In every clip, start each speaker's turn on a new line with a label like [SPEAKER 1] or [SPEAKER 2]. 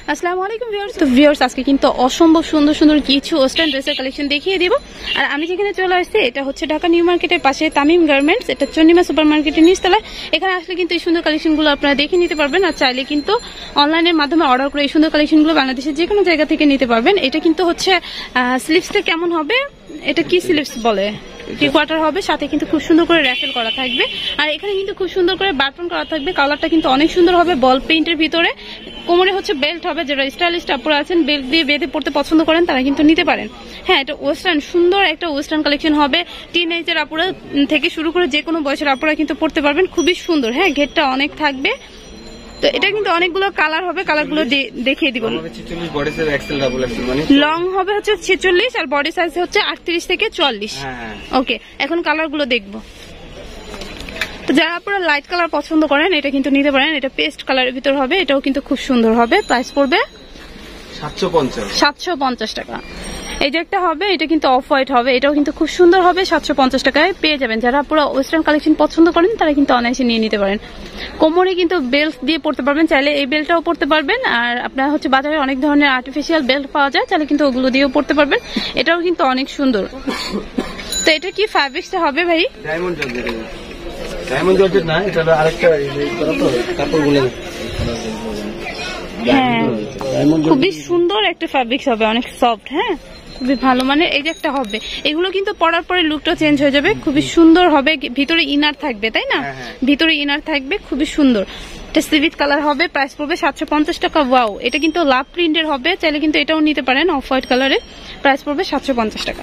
[SPEAKER 1] আসসালামু আলাইকুম ভিউয়ার্স। তো ভিউয়ার্স আজকে কিন্তু অসম্ভব সুন্দর সুন্দর কিছু ওয়েস্টার্ন ড্রেসের কালেকশন দেখিয়ে দেব। আর আমি যেখানে চলে আসছি এটা হচ্ছে ঢাকা নিউ মার্কেটের পাশে তামিম গার্মেন্টস, এটা চন্ডিমা সুপার মার্কেটের নিচতলায়। এখানে আসলে কিন্তু এই সুন্দর কালেকশনগুলো আপনারা দেখে নিতে পারবেন, আর চাইলে কিন্তু অনলাইনের মাধ্যমে অর্ডার করে এই সুন্দর কালেকশনগুলো বাংলাদেশের যে কোনো জায়গা থেকে নিতে পারবেন। এটা কিন্তু হচ্ছে স্লিভসটা কেমন হবে, এটা কি স্লিভস বলে, থ্রি কোয়ার্টার হবে, সাথে কিন্তু খুব সুন্দর করে র্যাফেল করা থাকবে। আর এখানে কিন্তু খুব সুন্দর করে বাটন করা থাকবে, কালারটা কিন্তু অনেক সুন্দর হবে বল প্রিন্টের ভিতরে। কোমরে হচ্ছে বেল্ট হবে, যারা স্টাইলিশ আপুরা আছেন বেল্ট দিয়ে বেঁধে পড়তে পছন্দ করেন তারা কিন্তু নিতে পারেন। হ্যাঁ, এটা ওয়েস্টার্ন সুন্দর একটা ওয়েস্টার্ন কালেকশন হবে। টিনেজার আপুরা থেকে শুরু করে যে কোনো বয়সের আপুরা কিন্তু পড়তে পারবেন, খুবই সুন্দর। হ্যাঁ, ঘেরটা অনেক থাকবে। তো এটা কিন্তু অনেকগুলো কালার হবে, কালারগুলো দেখিয়ে দিব। লং হবে হচ্ছে 46 আর বডি সাইজ হচ্ছে 38 থেকে 44। ওকে, এখন কালারগুলো দেখবো। তো যারা আপনারা লাইট কালার পছন্দ করেন এটা কিন্তু নিতে পারেন, এটা পেস্ট কালারের ভিতর হবে, এটাও কিন্তু খুব সুন্দর হবে। প্রাইস পড়বে 750 টাকা। এই যে একটা হবে, এটা কিন্তু অফ হোয়াইট হবে, এটাও কিন্তু খুব সুন্দর হবে, 750 টাকায় পেয়ে যাবেন। যারা আপনারা ওয়েস্টার্ন কালেকশন পছন্দ করেন তারা কিন্তু অনায়াসে নিয়ে নিতে পারেন। কোমরে কিন্তু বেল্ট দিয়ে পড়তে পারবেন, চাইলে এই বেল্টটাও পড়তে পারবেন। আর আপনারা হচ্ছে বাজারে অনেক ধরনের আর্টিফিশিয়াল বেল্ট পাওয়া যায়, চাইলে কিন্তু ওগুলো দিয়েও পড়তে পারবেন। এটাও কিন্তু অনেক সুন্দর। তো এটা কি ফ্যাব্রিক্সটা হবে ভাই?
[SPEAKER 2] ডায়মন্ড জর্জেট না, এটা হলো আরেকটা কাপড় বলে।
[SPEAKER 1] হ্যাঁ, খুবই সুন্দর একটা ফ্যাব্রিক্স হবে, অনেক সফট। হ্যাঁ, খুবই ভালো মানে। এই যে একটা হবে, এগুলো কিন্তু পরার পরে লুকটা চেঞ্জ হয়ে যাবে, খুবই সুন্দর হবে। ভিতরে ইনার থাকবে, তাই না? ভিতরে ইনার থাকবে, খুবই সুন্দর। এটা সিভিট কালার হবে, প্রাইস পড়বে 750 টাকা। ওয়াও, এটা কিন্তু লাভ প্রিন্টের হবে, চাইলে কিন্তু এটাও নিতে পারেন অফ হোয়াইট কালারে। প্রাইস পড়বে 750 টাকা।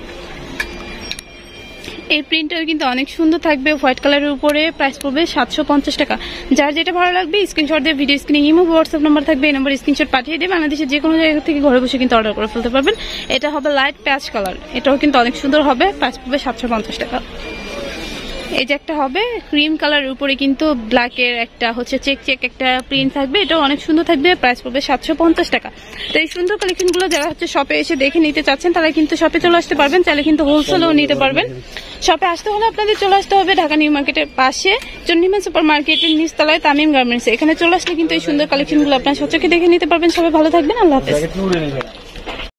[SPEAKER 1] এই প্রিন্টটা কিন্তু অনেক সুন্দর থাকবে হোয়াইট কালারের উপরে, প্রাইস পড়বে 750 টাকা। যার যেটা ভালো লাগবে স্ক্রিনশট দিয়ে ভিডিও স্ক্রিনে ইমো হোয়াটসঅ্যাপ নাম্বার থাকবে, এই নাম্বার স্ক্রিনশট পাঠিয়ে দিয়ে বাংলাদেশের যে কোনো জায়গা থেকে ঘরে বসে কিন্তু অর্ডার করে ফেলতে পারবেন। এটা হবে লাইট প্যাচ কালার, এটাও কিন্তু অনেক সুন্দর হবে, প্রাইস পড়বে 750 টাকা। এই যে একটা হবে ক্রিম কালারের উপরে কিন্তু ব্ল্যাকের একটা হচ্ছে চেক চেক একটা প্রিন্ট থাকবে, এটাও অনেক সুন্দর থাকবে, প্রাইস পড়বে 750 টাকা। তো এই সুন্দর কালেকশনগুলো যারা হচ্ছে শপে এসে দেখে নিতে চাচ্ছেন তারা কিন্তু শপে চলে আসতে পারবেন, চাইলে কিন্তু হোলসেলও নিতে পারবেন। শপে আসতে হলে আপনাদের চলে আসতে হবে ঢাকা নিউ মার্কেটের পাশে চন্ডিমা সুপার মার্কেটের নিচতলায় তামিম গার্মেন্টস। এখানে চলে আসলে কিন্তু এই সুন্দর কালেকশনগুলো আপনার সচক্ষে দেখে নিতে পারবেন। সবাই ভালো থাকবেন, আল্লাহ হাফেজ।